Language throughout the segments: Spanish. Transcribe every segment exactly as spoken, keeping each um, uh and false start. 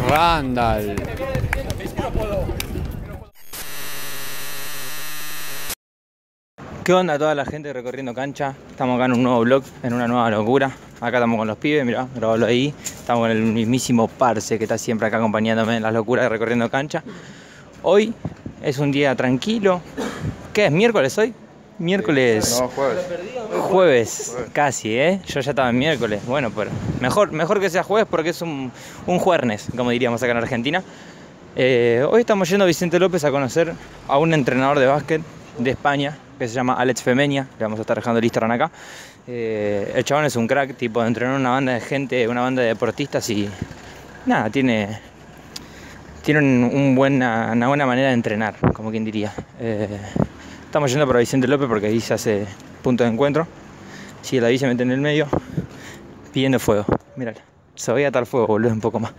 Randall. ¿Qué onda toda la gente recorriendo cancha? Estamos acá en un nuevo vlog, en una nueva locura. Acá estamos con los pibes, mirá, grabalo ahí. Estamos con el mismísimo Parce que está siempre acá acompañándome en las locuras de recorriendo cancha. Hoy es un día tranquilo. ¿Qué es? ¿Miércoles hoy? Miércoles. No, jueves. Jueves, casi, ¿eh? Yo ya estaba en miércoles. Bueno, pero mejor, mejor que sea jueves porque es un, un juernes, como diríamos acá en Argentina. Eh, hoy estamos yendo a Vicente López a conocer a un entrenador de básquet de España que se llama Alex Femenia. Le vamos a estar dejando el Instagram acá. Eh, el chabón es un crack, tipo, entrenó una banda de gente, una banda de deportistas y nada, tiene, tiene un, un buena, una buena manera de entrenar, como quien diría. Eh, estamos yendo para Vicente López porque ahí se hace punto de encuentro. Si la bici se mete en el medio, pidiendo fuego. Mírala, se voy a atar fuego, boludo, un poco más.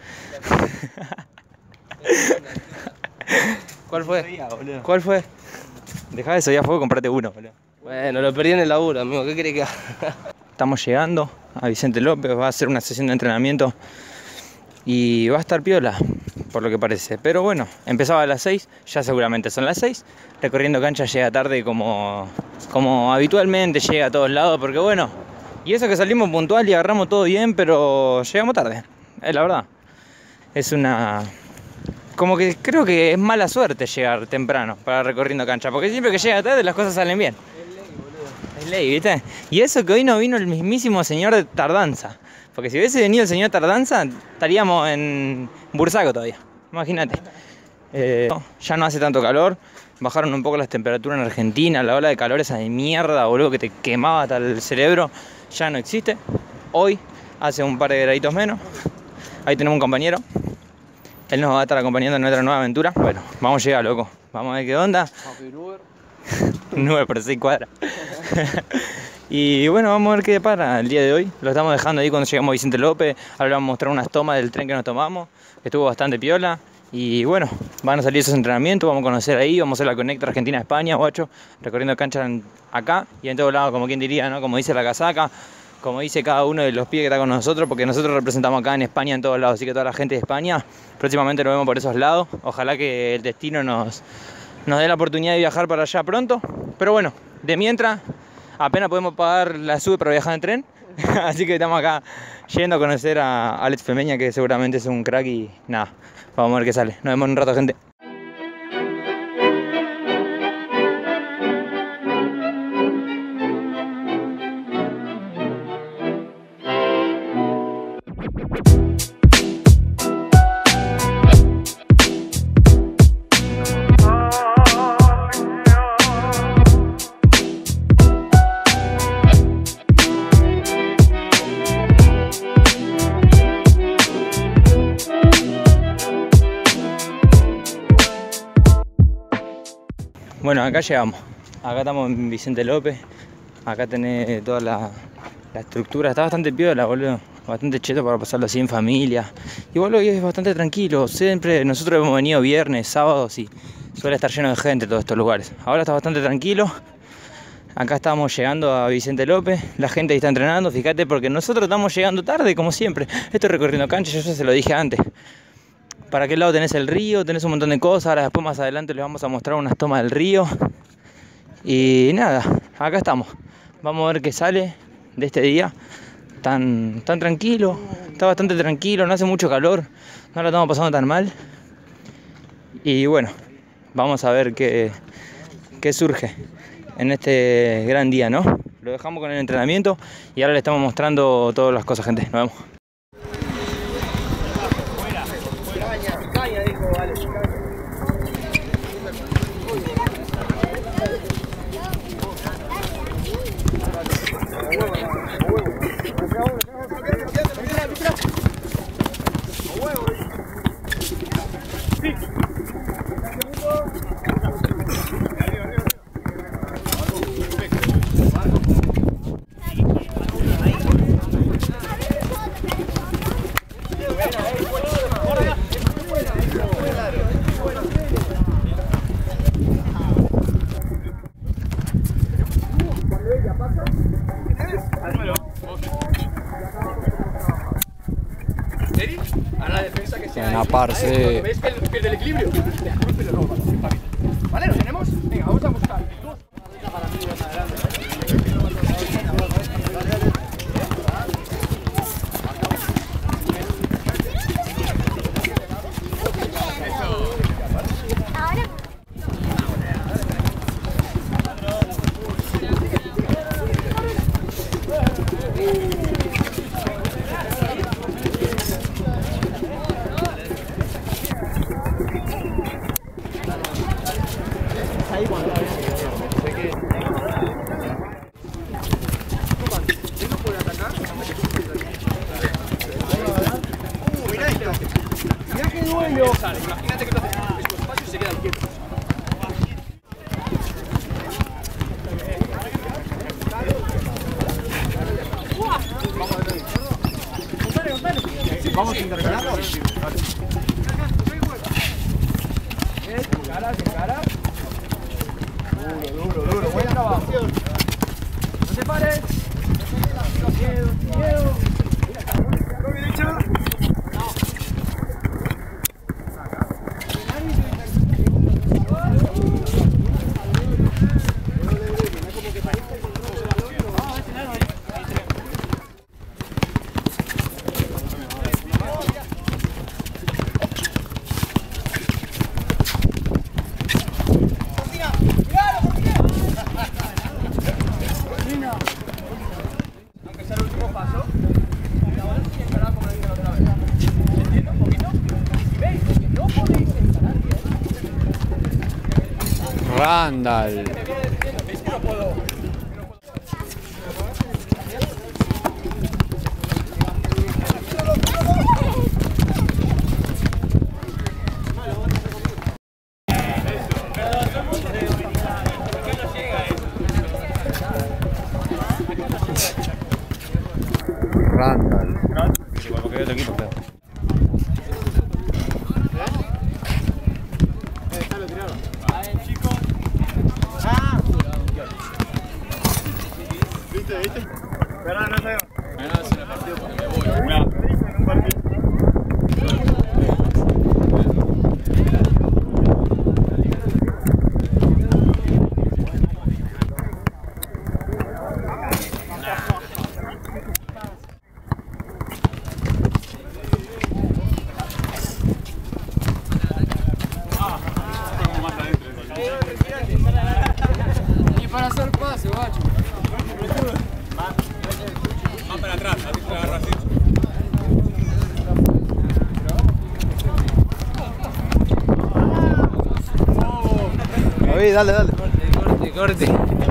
¿Cuál fue? ¿Cuál fue? Dejá de subir a fuego y comprate uno, boludo. Bueno, lo perdí en el laburo, amigo, ¿qué querés que haga? Estamos llegando a Vicente López, va a ser una sesión de entrenamiento y va a estar piola, por lo que parece. Pero bueno, empezaba a las seis, ya seguramente son las seis. Recorriendo cancha llega tarde como, como habitualmente llega a todos lados, porque bueno, y eso que salimos puntual y agarramos todo bien, pero llegamos tarde, es la verdad. Es una... Como que creo que es mala suerte llegar temprano para recorriendo cancha, porque siempre que llega tarde las cosas salen bien. Es ley, ¿viste? Y eso que hoy no vino el mismísimo señor de Tardanza. Porque si hubiese venido el señor Tardanza, estaríamos en Bursaco todavía. Imagínate. Eh, ya no hace tanto calor. Bajaron un poco las temperaturas en Argentina. La ola de calor esa de mierda, boludo, que te quemaba hasta el cerebro, ya no existe. Hoy hace un par de graditos menos. Ahí tenemos un compañero. Él nos va a estar acompañando en nuestra nueva aventura. Bueno, vamos a llegar, loco. Vamos a ver qué onda. nueve por seis cuadras. Y bueno, vamos a ver qué depara el día de hoy. Lo estamos dejando ahí cuando llegamos a Vicente López. Ahora vamos a mostrar unas tomas del tren que nos tomamos. Estuvo bastante piola. Y bueno, van a salir esos entrenamientos. Vamos a conocer ahí. Vamos a hacer la Conecta Argentina-España, guacho. Recorriendo canchas acá y en todos lados, como quien diría, ¿no? Como dice la casaca. Como dice cada uno de los pibes que está con nosotros, porque nosotros representamos acá en España en todos lados, así que toda la gente de España, próximamente nos vemos por esos lados. Ojalá que el destino nos, nos dé la oportunidad de viajar para allá pronto. Pero bueno, de mientras, apenas podemos pagar la sube para viajar en tren. Así que estamos acá yendo a conocer a Alex Femenia, que seguramente es un crack y nada, vamos a ver qué sale. Nos vemos en un rato, gente. Bueno, acá llegamos. Acá estamos en Vicente López. Acá tenés toda la, la estructura. Está bastante piola, boludo. Bastante cheto para pasarlo así en familia. Y boludo, es bastante tranquilo. Siempre nosotros hemos venido viernes, sábados y suele estar lleno de gente todos estos lugares. Ahora está bastante tranquilo. Acá estamos llegando a Vicente López. La gente ahí está entrenando, fíjate, porque nosotros estamos llegando tarde, como siempre. Estoy recorriendo cancha, yo ya se lo dije antes. Para aquel lado tenés el río, tenés un montón de cosas. Ahora después más adelante les vamos a mostrar unas tomas del río. Y nada, acá estamos. Vamos a ver qué sale de este día. Tan, tan tranquilo, está bastante tranquilo, no hace mucho calor. No lo estamos pasando tan mal. Y bueno, vamos a ver qué, qué surge en este gran día, ¿no? Lo dejamos con el entrenamiento y ahora le estamos mostrando todas las cosas, gente. Nos vemos. Eric, a la defensa que sea. Buena, parce. ¿Veis que él pierde el equilibrio? Le cruce y le roba. ¿Vale? ¿Lo tenemos? Venga, vamos a buscar. Imagínate que tú haces su espacio y se queda quieto. Vamos intercalando. Sin cara, sin cara. Duro, duro, duro. Buen trabajo. No te pares. Miedo, miedo. ¿Lo he dicho? Randall. Randall. Igual porque otro equipo, pero. Espera, no sé. Mira, se le partió porque me voy. Y para hacer pase, guacho. Va para atrás, a ti te agarra así. David, dale, dale. Corte, corte.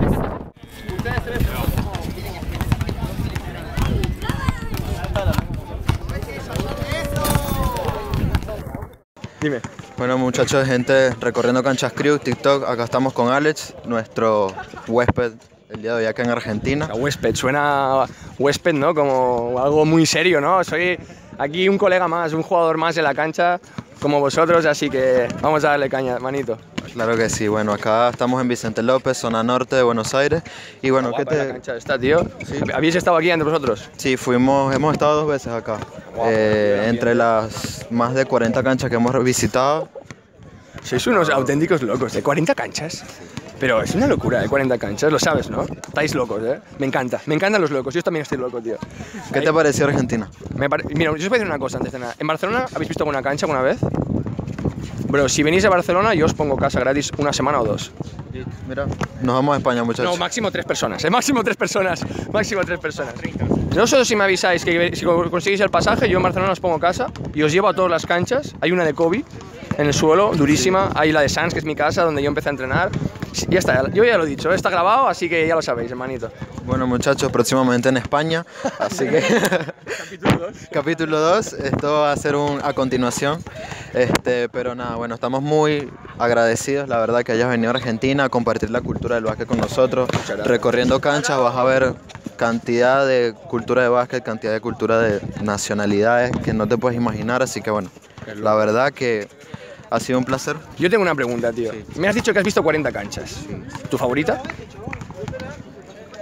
Dime. Bueno, muchachos, gente recorriendo Canchas Crew, TikTok. Acá estamos con Alex, nuestro huésped el día de hoy acá en Argentina. A huésped, suena huésped, ¿no? Como algo muy serio, ¿no? Soy aquí un colega más, un jugador más en la cancha, como vosotros, así que vamos a darle caña, manito. Claro que sí. Bueno, acá estamos en Vicente López, zona norte de Buenos Aires. Y bueno, ¿qué Guapa la te...? cancha está, tío. ¿Habéis estado aquí entre vosotros? Sí, fuimos, hemos estado dos veces acá. Guau, Eh, bien, entre bien. las más de cuarenta canchas que hemos visitado. Sois unos auténticos locos, ¿de cuarenta canchas? Pero es una locura, de cuarenta canchas, lo sabes, ¿no? Estáis locos, ¿eh? Me encanta, me encantan los locos, yo también estoy loco, tío. ¿Qué te pareció Argentina? Me pare... Mira, yo os voy a decir una cosa antes de nada. ¿En Barcelona habéis visto alguna cancha alguna vez? Bro, si venís a Barcelona, yo os pongo casa gratis una semana o dos. Mira, nos vamos a España, muchachos. No, máximo tres personas, ¿eh? Máximo tres personas, máximo tres personas. No solo si me avisáis que si conseguís el pasaje, yo en Barcelona os pongo casa y os llevo a todas las canchas. Hay una de Kobe en el suelo, durísima. Hay la de Sans, que es mi casa, donde yo empecé a entrenar. Ya está, yo ya lo he dicho, está grabado, así que ya lo sabéis, hermanito. Bueno, muchachos, próximamente en España, así que... Capítulo dos. Capítulo dos, esto va a ser un a continuación, este, pero nada, bueno, estamos muy agradecidos, la verdad, que hayas venido a Argentina a compartir la cultura del básquet con nosotros. Recorriendo canchas vas a ver cantidad de cultura de básquet, cantidad de cultura de nacionalidades que no te puedes imaginar, así que bueno, la verdad que ha sido un placer. Yo tengo una pregunta, tío. Me has dicho que has visto cuarenta canchas. ¿Tu favorita?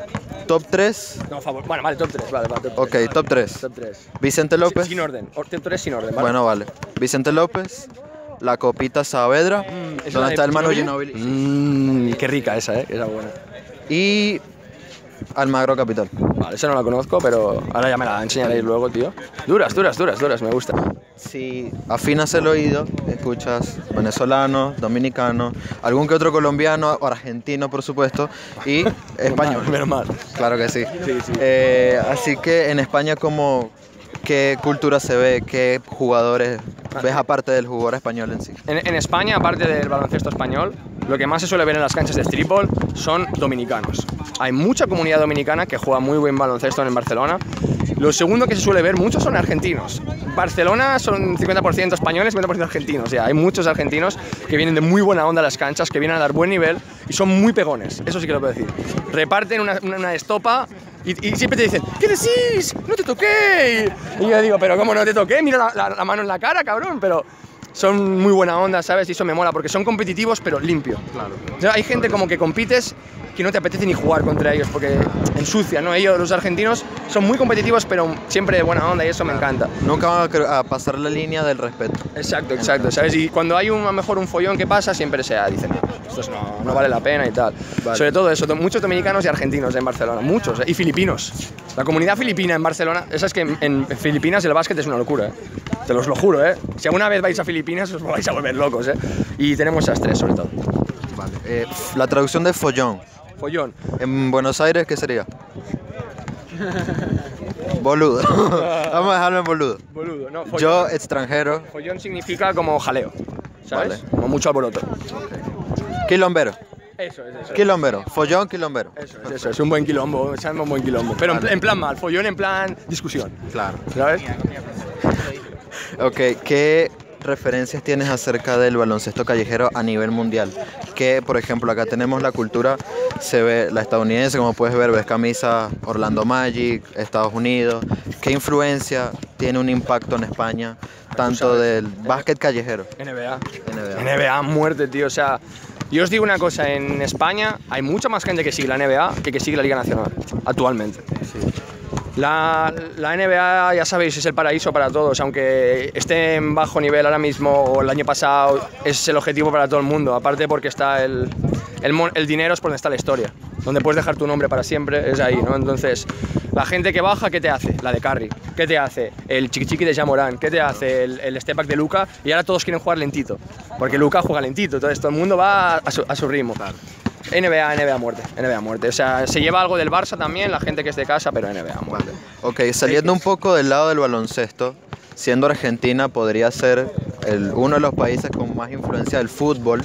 top tres. No, favor. Bueno, vale, top tres, vale, vale. Top Ok, tres, top vale. tres. Top tres. Vicente López. Sin orden. O- Top tres sin orden, ¿vale? Bueno, vale. Vicente López, la Copita Saavedra, ¿Es donde la de está el Manu Ginóbili? Ginóbili. Mmm, qué rica esa, eh. Esa buena. Y Almagro Capital. Vale, esa no la conozco, pero ahora ya me la enseñaréis luego, tío. Duras, duras, duras, duras, me gusta. Si afinas el oído, escuchas venezolano, dominicano, algún que otro colombiano o argentino, por supuesto, y español. Menos mal. Claro que sí. Eh, así que en España, ¿cómo, ¿qué cultura se ve? ¿Qué jugadores ves aparte del jugador español en sí? En, en España, aparte del baloncesto español, lo que más se suele ver en las canchas de streetball son dominicanos. Hay mucha comunidad dominicana que juega muy buen baloncesto en Barcelona. Lo segundo que se suele ver muchos son argentinos. Barcelona son cincuenta por ciento españoles, cincuenta por ciento argentinos. O sea, hay muchos argentinos que vienen de muy buena onda a las canchas, que vienen a dar buen nivel y son muy pegones. Eso sí que lo puedo decir. Reparten una, una, una estopa y, y siempre te dicen, ¿qué decís? ¡No te toqué! Y yo digo, ¿pero cómo no te toqué? Mira la, la, la mano en la cara, cabrón. Pero son muy buena onda, ¿sabes? Y eso me mola porque son competitivos, pero limpio. Claro. O sea, hay gente como que compites que no te apetece ni jugar contra ellos porque ensucian, ¿no? Ellos, los argentinos, son muy competitivos, pero siempre de buena onda y eso me encanta. Nunca van a cre- a pasar la línea del respeto. Exacto, exacto, ¿sabes? Y cuando hay un, a lo mejor un follón que pasa, siempre se dicen, no, esto no, no vale la pena y tal. Vale. Sobre todo eso, muchos dominicanos y argentinos en Barcelona, muchos, ¿eh? Y filipinos. La comunidad filipina en Barcelona, esa es que en, en Filipinas el básquet es una locura, ¿eh? Te los lo juro, ¿eh? Si alguna vez vais a Filipinas os vais a volver locos, ¿eh? Y tenemos esas tres, sobre todo. Vale. Eh, la traducción de follón. Follón. En Buenos Aires, ¿qué sería? Boludo. Vamos a dejarlo en boludo. Boludo, no, follón. Yo, extranjero. Follón significa como jaleo, ¿sabes? Vale. Como mucho alboroto. Quilombero. Eso es, eso es. Quilombero. Follón, quilombero. Eso es, eso es, un buen quilombo, se llama un buen quilombo. Pero en, en plan mal, follón en plan discusión, Claro. ¿sabes? Ok, ¿qué referencias tienes acerca del baloncesto callejero a nivel mundial? Que, por ejemplo, acá tenemos la cultura, se ve la estadounidense, como puedes ver, ves camisas Orlando Magic, Estados Unidos. ¿Qué influencia tiene un impacto en España, tanto del básquet callejero? N B A. N B A. N B A, muerte, tío. O sea, yo os digo una cosa, en España hay mucha más gente que sigue la N B A que que sigue la Liga Nacional, actualmente. La, la N B A, ya sabéis, es el paraíso para todos, aunque esté en bajo nivel ahora mismo o el año pasado, es el objetivo para todo el mundo, aparte porque está el, el, mon- el dinero es por donde está la historia, donde puedes dejar tu nombre para siempre, es ahí, ¿no? Entonces, la gente que baja, ¿qué te hace? La de Curry, ¿qué te hace? El chiqui chiqui de Ja Morant, ¿qué te hace? El, el step back de Luka, y ahora todos quieren jugar lentito, porque Luka juega lentito, entonces todo el mundo va a su, a su ritmo. N B A, N B A muerte, N B A muerte. O sea, se lleva algo del Barça también, la gente que es de casa, pero N B A muerte. Ok, saliendo un poco del lado del baloncesto, siendo Argentina podría ser el, uno de los países con más influencia del fútbol.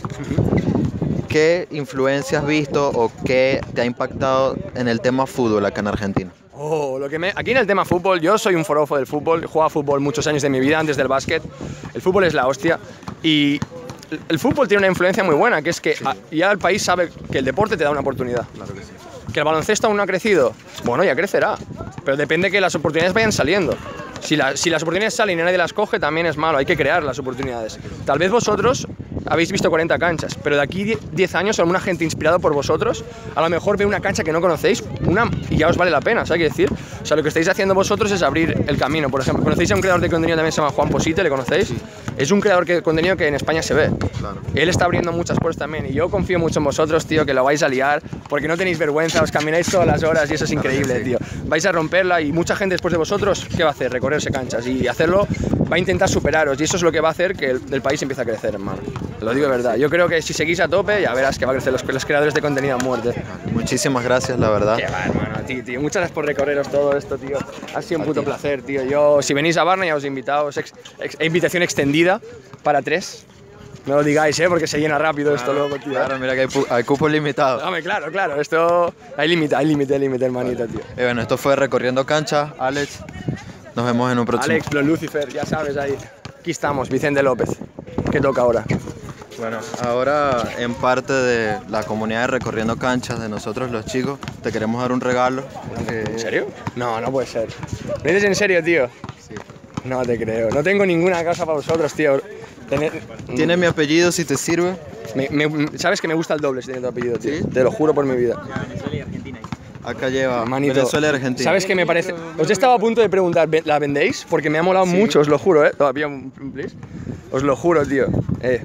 ¿Qué influencia has visto o qué te ha impactado en el tema fútbol acá en Argentina? Oh, lo que me... Aquí en el tema fútbol, yo soy un forofo del fútbol, he jugado fútbol muchos años de mi vida antes del básquet. El fútbol es la hostia y el fútbol tiene una influencia muy buena, que es que a- ya el país sabe que el deporte te da una oportunidad. Claro que sí. ¿Que el baloncesto aún no ha crecido? Bueno, ya crecerá, pero depende que las oportunidades vayan saliendo. Si, la- si las oportunidades salen y nadie las coge, también es malo, hay que crear las oportunidades. Tal vez vosotros habéis visto cuarenta canchas, pero de aquí diez años alguna gente inspirado por vosotros a lo mejor ve una cancha que no conocéis una, y ya os vale la pena, ¿sabes qué decir? O sea, lo que estáis haciendo vosotros es abrir el camino. Por ejemplo, ¿conocéis a un creador de contenido también se llama Juan Posite? ¿Le conocéis? Sí. Es un creador de contenido que en España se ve. Claro. Él está abriendo muchas puertas también y yo confío mucho en vosotros, tío, que lo vais a liar porque no tenéis vergüenza, os camináis todas las horas y eso es increíble, tío. Vais a romperla y mucha gente después de vosotros, ¿qué va a hacer? Recorrerse canchas y hacerlo va a intentar superaros y eso es lo que va a hacer que el, el país empiece a crecer, hermano. Te lo digo de verdad. Yo creo que si seguís a tope ya verás que va a crecer los, los creadores de contenido a muerte. Muchísimas gracias, la verdad. Qué va, hermano, tío, tío. Muchas gracias por recorreros todo esto, tío. Ha sido un puto placer, tío. Yo, si venís a Varna ya os he invitado, es ex, ex, invitación extendida para tres. No lo digáis, ¿eh? Porque se llena rápido esto luego, tío. Claro, mira que hay, pu- hay cupos limitados. Hombre, claro, claro, esto... Hay límite, hay límite, hay límite, hermanito, tío. Eh, bueno, esto fue Recorriendo Canchas. Alex, nos vemos en un próximo. Alex, Blon Lucifer, ya sabes, ahí. Aquí estamos, Vicente López. ¿Qué toca ahora? Bueno, ahora en parte de la comunidad de Recorriendo Canchas, de nosotros los chicos, te queremos dar un regalo. que- ¿En serio? No, no puede ser. ¿Me dices en serio, tío? Sí. No te creo. No tengo ninguna casa para vosotros, tío. Tener... Tiene mi apellido si te sirve. Me, me- sabes que me gusta el doble si tiene tu apellido, tío. ¿Sí? Te lo juro por mi vida. Acá lleva Manito, Venezuela y Argentina. ¿Sabes qué me parece? Os estaba a punto de preguntar, ¿ve- ¿la vendéis? Porque me ha molado Sí. mucho, os lo juro, ¿eh? Todavía un, un please. Os lo juro, tío. Eh.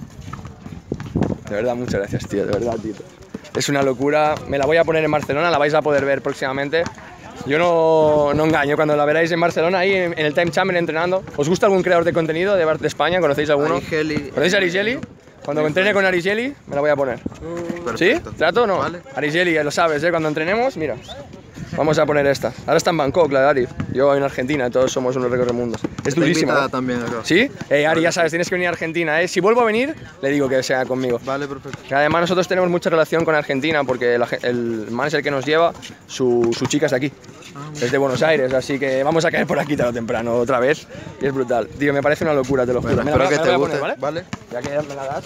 De verdad, muchas gracias, tío, de verdad, tío. Es una locura, me la voy a poner en Barcelona, la vais a poder ver próximamente. Yo no, no engaño, cuando la veráis en Barcelona, ahí en, en el Time Chamber entrenando. ¿Os gusta algún creador de contenido de, Bar- de España? ¿Conocéis alguno? Arigeli. ¿Conocéis a Arigeli? Cuando entrene con Arigeli, me la voy a poner. ¿Sí? Perfecto. ¿Trato o no? Vale. Arigeli, ya lo sabes, ¿eh? Cuando entrenemos, mira. Vamos a poner esta. Ahora está en Bangkok, la de Ari. Yo en Argentina, todos somos unos recorremundos. Es Está durísima. invitada ¿eh? también acá. ¿Sí? Eh, Ari, ya sabes, tienes que venir a Argentina, ¿eh? Si vuelvo a venir, le digo que sea conmigo. Vale, perfecto. Que además nosotros tenemos mucha relación con Argentina porque la ge- el manager que nos lleva, su, su chica es de aquí. Es de Buenos Aires, así que vamos a caer por aquí tarde o temprano otra vez. Y es brutal. Tío, me parece una locura, te lo juro. Bueno, Me la espero voy a- que me la te voy a guste. poner, ¿vale? Vale. Ya que me la das.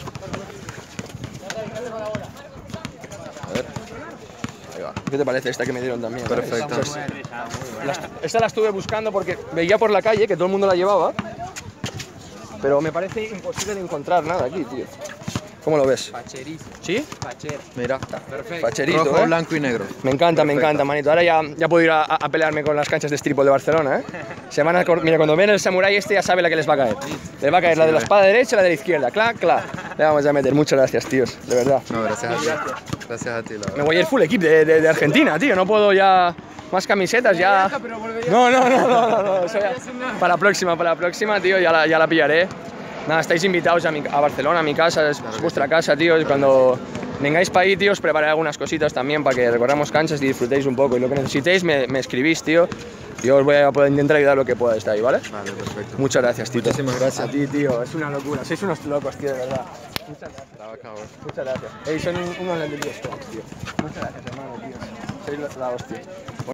A ver. Ahí va. ¿Qué te parece esta que me dieron también? Perfecto. Pues, la est- esta la estuve buscando porque veía por la calle que todo el mundo la llevaba. Pero me parece imposible de encontrar nada aquí, tío. ¿Cómo lo ves? Facherísimo. ¿Sí? Facher. Mira. Perfecto. Facherito, Rojo, ¿eh? blanco y negro. Me encanta, me Perfecto. encanta, manito. Ahora ya, ya puedo ir a, a pelearme con las canchas de stripol de Barcelona, ¿eh? Se van a cor- Mira, cuando ven el samurái este ya sabe la que les va a caer. Les va a caer la de la espada derecha y la de la izquierda. Clac, clac. Le vamos a meter. Muchas gracias, tíos. De verdad. No, gracias a ti. Gracias a ti, la Me verdad. voy a ir full equipo de, de, de Argentina, tío. No puedo ya... Más camisetas ya... No, no, no, no, no, no. Eso ya- Para la próxima, para la próxima, tío, ya la, ya la pillaré. Nada, estáis invitados a, mi- a Barcelona, a mi casa, es vuestra casa, tío. Y cuando vengáis para ahí, tío, os prepararé algunas cositas también para que recorramos canchas y disfrutéis un poco. Y lo que necesitéis, me, me escribís, tío. Yo os voy a poder intentar ayudar lo que pueda estar ahí, ¿vale? Vale, perfecto. Muchas gracias, Tito. Muchísimas gracias. A ti, tío. Es una locura. Sois unos locos, tío, de verdad. Muchas gracias. Estaba acá, güey. Muchas gracias. Ey, son un- unos nervios, tío. Muchas gracias, hermano, tío. Sois la, la hostia.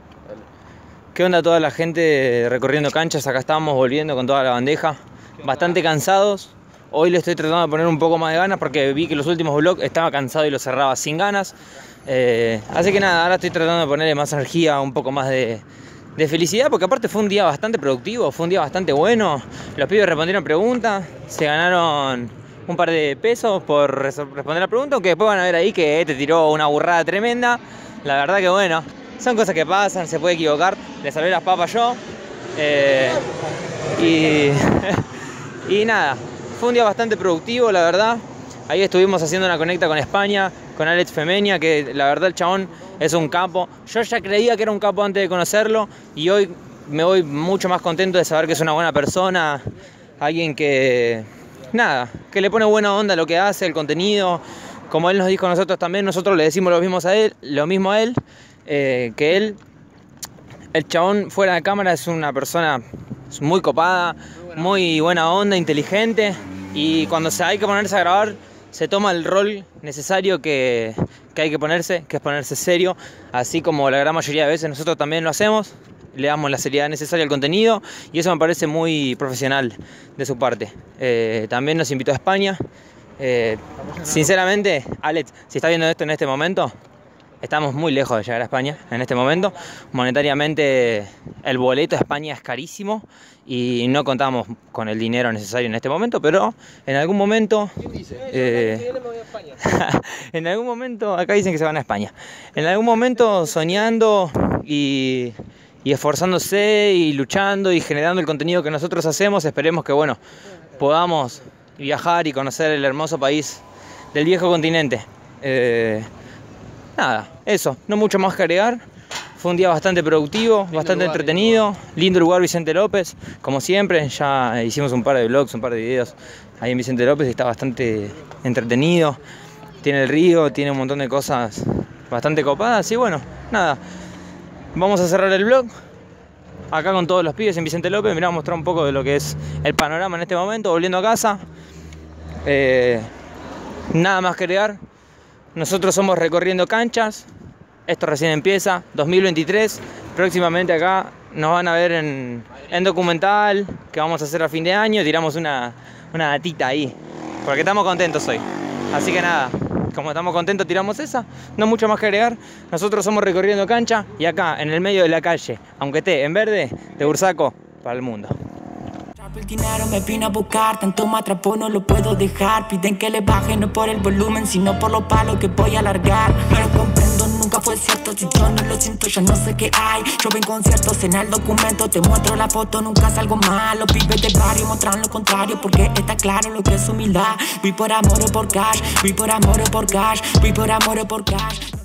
¿Qué onda toda la gente recorriendo canchas? Acá estábamos volviendo con toda la bandeja. Bastante cansados. Hoy le estoy tratando de poner un poco más de ganas porque vi que los últimos vlogs estaba cansado y los cerraba sin ganas. Eh, así que nada, ahora estoy tratando de ponerle más energía, un poco más de, de felicidad, porque aparte fue un día bastante productivo, fue un día bastante bueno. Los pibes respondieron preguntas, se ganaron un par de pesos por res- responder la pregunta, aunque después van a ver ahí que te tiró una burrada tremenda. La verdad que bueno, son cosas que pasan, se puede equivocar. Le salvé las papas yo. Eh, y, y nada, fue un día bastante productivo, la verdad. Ahí estuvimos haciendo una conecta con España, con Alex Femenia, que la verdad el chabón es un capo. Yo ya creía que era un capo antes de conocerlo y hoy me voy mucho más contento de saber que es una buena persona, alguien que, nada, que le pone buena onda a lo que hace, el contenido. Como él nos dijo a nosotros también, nosotros le decimos lo mismo a él, lo mismo a él, eh, que él, el chabón fuera de cámara es una persona muy copada, muy buena onda, inteligente, y cuando se hay que ponerse a grabar se toma el rol necesario que, que hay que ponerse, que es ponerse serio, así como la gran mayoría de veces nosotros también lo hacemos, le damos la seriedad necesaria al contenido y eso me parece muy profesional de su parte. Eh, también nos invitó a España. Eh, sinceramente, Alex, si estás viendo esto en este momento, estamos muy lejos de llegar a España en este momento. Monetariamente el boleto a España es carísimo y no contamos con el dinero necesario en este momento, pero en algún momento... Eh, en algún momento, acá dicen que se van a España. En algún momento soñando y, y esforzándose y luchando y generando el contenido que nosotros hacemos, esperemos que bueno, podamos viajar y conocer el hermoso país del viejo continente. Eh, Nada, eso, no mucho más que agregar. Fue un día bastante productivo, bastante entretenido. Lindo lugar Vicente López, como siempre. Ya hicimos un par de vlogs, un par de videos ahí en Vicente López y está bastante entretenido. Tiene el río, tiene un montón de cosas bastante copadas. Y bueno, nada, vamos a cerrar el vlog acá con todos los pibes en Vicente López. Mirá, mostrar un poco de lo que es el panorama en este momento, volviendo a casa. Eh, nada más que agregar. Nosotros somos Recorriendo Canchas, esto recién empieza, dos mil veintitrés, próximamente acá nos van a ver en, en documental que vamos a hacer a fin de año, tiramos una, una datita ahí, porque estamos contentos hoy. Así que nada, como estamos contentos tiramos esa, no mucho más que agregar. Nosotros somos Recorriendo Cancha y acá en el medio de la calle, aunque esté en verde, de Bursaco para el mundo. El dinero me vino a buscar, tanto me atrapó no lo puedo dejar. Piden que le baje no por el volumen, sino por los palos que voy a largar. No lo comprendo nunca. nunca fue cierto. Si yo no lo siento, yo no sé qué hay. Yo ven conciertos en el documento, te muestro la foto, nunca salgo mal. Los pibes de barrio muestran lo contrario, porque está claro lo que es humildad. Vi por amor o por cash, vi por amor o por cash, vi por amor o por cash.